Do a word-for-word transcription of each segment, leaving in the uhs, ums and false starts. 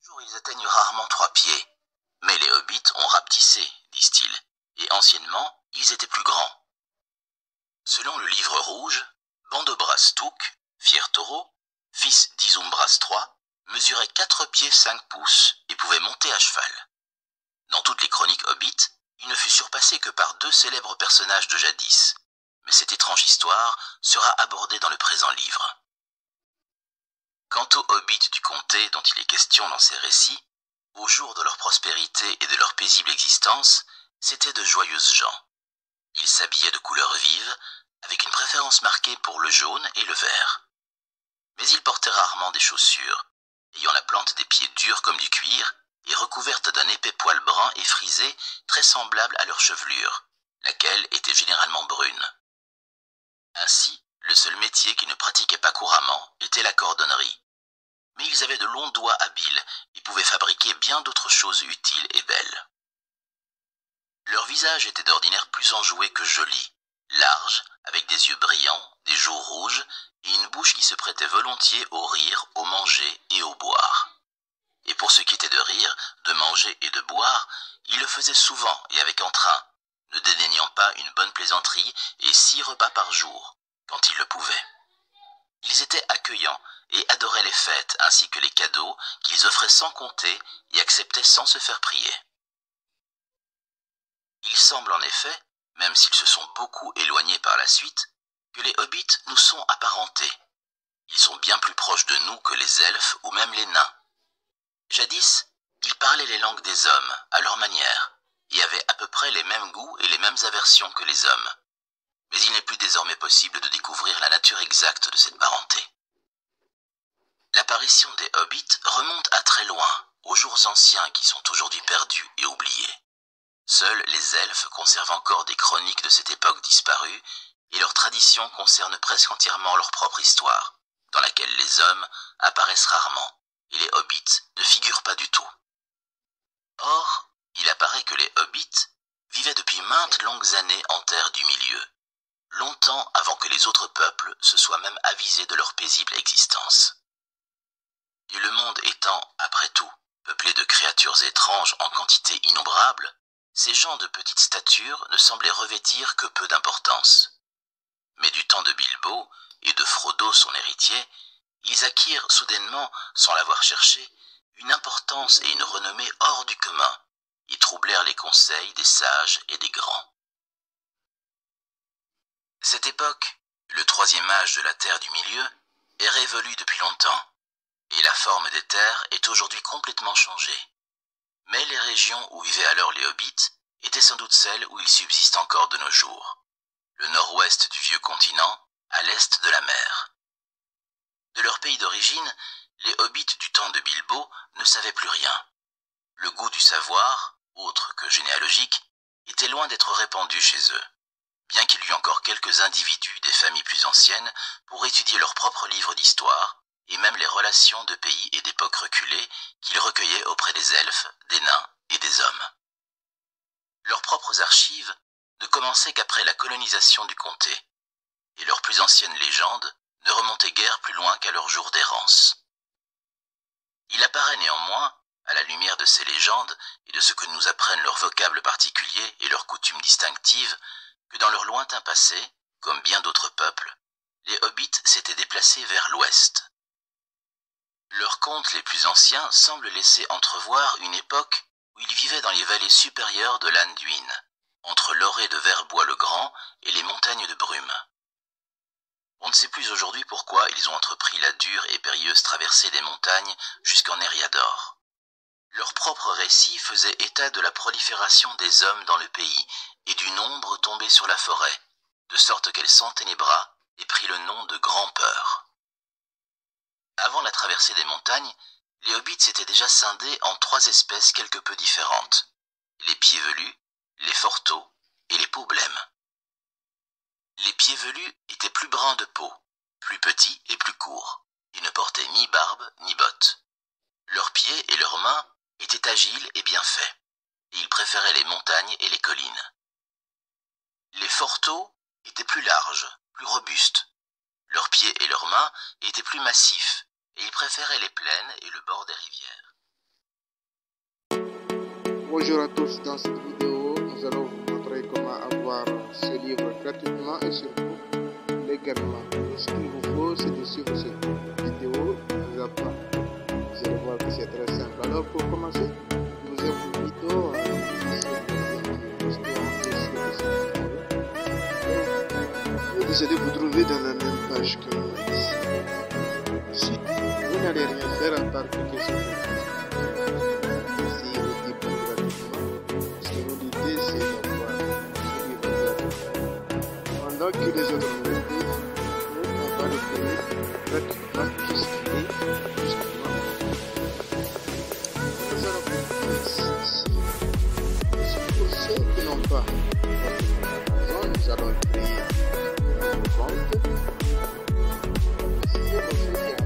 Jour, ils atteignent rarement trois pieds. Mais les hobbits ont rapetissé, disent-ils, et anciennement, ils étaient plus grands. Selon le livre rouge, Bandobras Touk, fier taureau, fils d'Izumbras trois, mesurait quatre pieds cinq pouces et pouvait monter à cheval. Dans toutes les chroniques hobbits, il ne fut surpassé que par deux célèbres personnages de jadis, mais cette étrange histoire sera abordée dans le présent livre. Quant aux hobbits du comté dont il est question dans ces récits, au jour de leur prospérité et de leur paisible existence, c'étaient de joyeuses gens. Ils s'habillaient de couleurs vives, avec une préférence marquée pour le jaune et le vert. Mais ils portaient rarement des chaussures, ayant la plante des pieds durs comme du cuir et recouverte d'un épais poil brun et frisé très semblable à leur chevelure, laquelle était généralement brune. Ainsi, le seul métier qu'ils ne pratiquaient pas couramment était la cordonnerie. Mais ils avaient de longs doigts habiles et pouvaient fabriquer bien d'autres choses utiles et belles. Leur visage était d'ordinaire plus enjoué que joli, large, avec des yeux brillants, des joues rouges et une bouche qui se prêtait volontiers au rire, au manger et au boire. Et pour ce qui était de rire, de manger et de boire, ils le faisaient souvent et avec entrain, ne dédaignant pas une bonne plaisanterie et six repas par jour, quand ils le pouvaient. Ils étaient accueillants et adoraient les fêtes ainsi que les cadeaux qu'ils offraient sans compter et acceptaient sans se faire prier. Il semble en effet, même s'ils se sont beaucoup éloignés par la suite, que les hobbits nous sont apparentés. Ils sont bien plus proches de nous que les elfes ou même les nains. Jadis, ils parlaient les langues des hommes, à leur manière, et avaient à peu près les mêmes goûts et les mêmes aversions que les hommes. Mais il n'est plus désormais possible de découvrir la nature exacte de cette parenté. L'apparition des hobbits remonte à très loin, aux jours anciens qui sont aujourd'hui perdus et oubliés. Seuls les elfes conservent encore des chroniques de cette époque disparue, et leurs traditions concernent presque entièrement leur propre histoire, dans laquelle les hommes apparaissent rarement, et les hobbits ne figurent pas du tout. Or, il apparaît que les hobbits vivaient depuis maintes longues années en terre du milieu, longtemps avant que les autres peuples se soient même avisés de leur paisible existence. Et le monde étant, après tout, peuplé de créatures étranges en quantité innombrable, ces gens de petite stature ne semblaient revêtir que peu d'importance. Mais du temps de Bilbo et de Frodo son héritier, ils acquirent soudainement, sans l'avoir cherché, une importance et une renommée hors du commun, et troublèrent les conseils des sages et des grands. Cette époque, le troisième âge de la Terre du Milieu, est révolue depuis longtemps, et la forme des terres est aujourd'hui complètement changée. Mais les régions où vivaient alors les hobbits étaient sans doute celles où ils subsistent encore de nos jours, le nord-ouest du vieux continent, à l'est de la mer. De leur pays d'origine, les hobbits du temps de Bilbo ne savaient plus rien. Le goût du savoir, autre que généalogique, était loin d'être répandu chez eux, bien qu'il y eût encore quelques individus des familles plus anciennes pour étudier leurs propres livres d'histoire, et même les relations de pays et d'époques reculées qu'ils recueillaient auprès des elfes, des nains et des hommes. Leurs propres archives ne commençaient qu'après la colonisation du comté, et leurs plus anciennes légendes ne remontaient guère plus loin qu'à leur jour d'errance. Il apparaît néanmoins, à la lumière de ces légendes et de ce que nous apprennent leurs vocables particuliers et leurs coutumes distinctives, que dans leur lointain passé, comme bien d'autres peuples, les hobbits s'étaient déplacés vers l'ouest. Leurs contes les plus anciens semblent laisser entrevoir une époque où ils vivaient dans les vallées supérieures de l'Anduin, entre l'orée de Verbois-le-Grand et les montagnes de Brume. On ne sait plus aujourd'hui pourquoi ils ont entrepris la dure et périlleuse traversée des montagnes jusqu'en Eriador. Leur propre récit faisait état de la prolifération des hommes dans le pays et du nombre tombé sur la forêt, de sorte qu'elle s'enténébra et prit le nom de Grand-Peur. Avant la traversée des montagnes, les hobbits s'étaient déjà scindés en trois espèces quelque peu différentes, les pieds velus, les forteaux et les peaux blêmes. Les pieds velus étaient plus bruns de peau, plus petits et plus courts, et ne portaient ni barbe ni bottes. Leurs pieds et leurs mains étaient agiles et bien faits, et ils préféraient les montagnes et les collines. Les forteaux étaient plus larges, plus robustes. Leurs pieds et leurs mains étaient plus massifs, et ils préféraient les plaines et le bord des rivières. Bonjour à tous, dans cette vidéo nous allons vous montrer comment avoir ce livre gratuitement et surtout légalement. Ce qu'il vous faut c'est de suivre cette vidéo, vous apprend. Vous allez voir que c'est très simple. Alors pour commencer, je vous invite plutôt à vous allez vous trouver dans la même page que nous ici. Si vous n'allez rien faire à part cliquer sur pendant que les autres nous écoutent, on va le faire gratuitement tout ce qui est justement. Nous allons faire ici. Pour ceux qui n'ont pas Amazon, nous allons créer un compte. Si vous faites un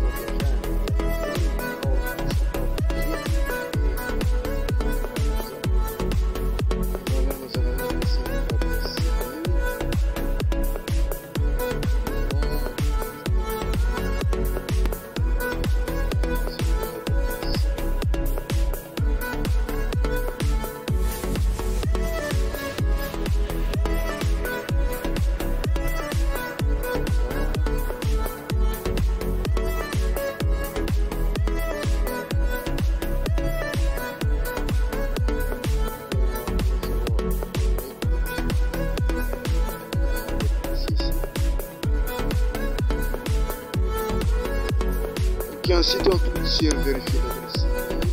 et ensuite on clique sur vérifier l'adresse.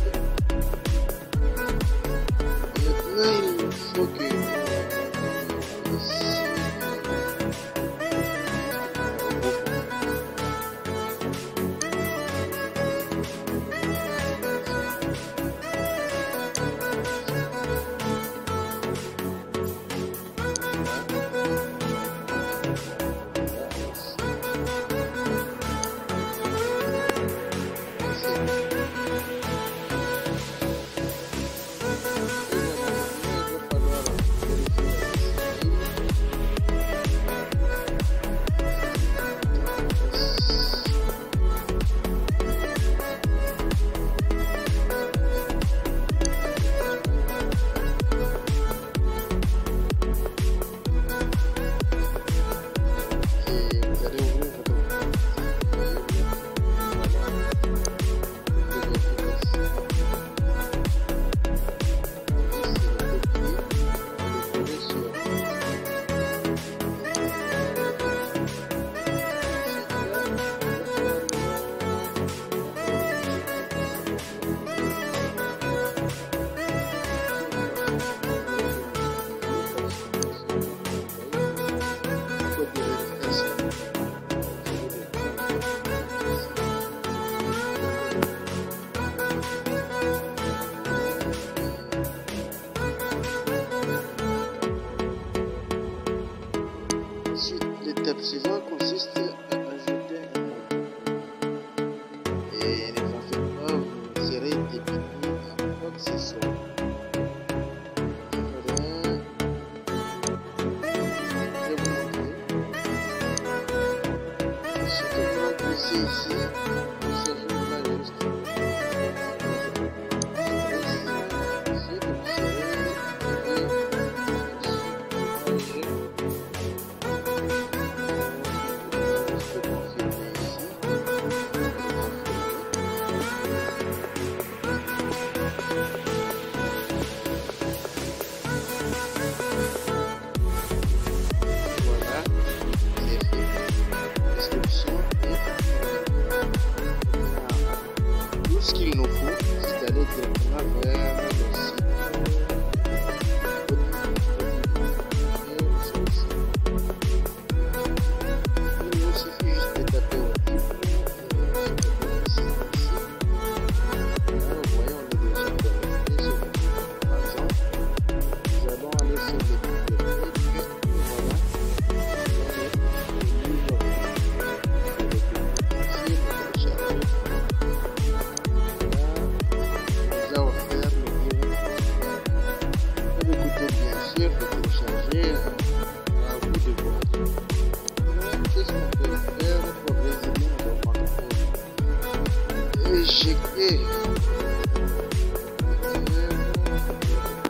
Maintenant il faut que l'étape suivante consiste à ajouter un nom. Et ne vous faites pas, vous serez débité à quoi que ce soit. Voilà. Je vais vous montrer. Ce que vous poussez ici, vous serez là juste. Ici, vous serez ce qu'il nous faut, c'est d'aller directement vers le site. Il nous suffit juste de taper au type. Là, vous voyez, on est déjà connecté sur le site. Par exemple, nous allons aller sur le bibliothèque. Voilà. Éjecter.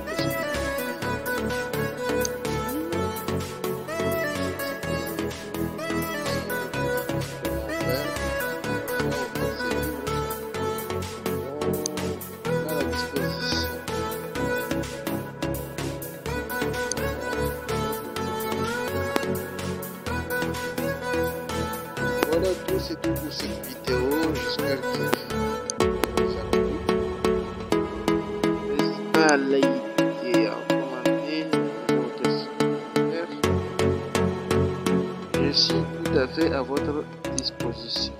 possibilité. Voilà tout, c'est tout pour cette vidéo. J'espère que vous a plu. N'hésitez pas à liker et à commenter vos questions. Je suis tout à fait à votre disposition.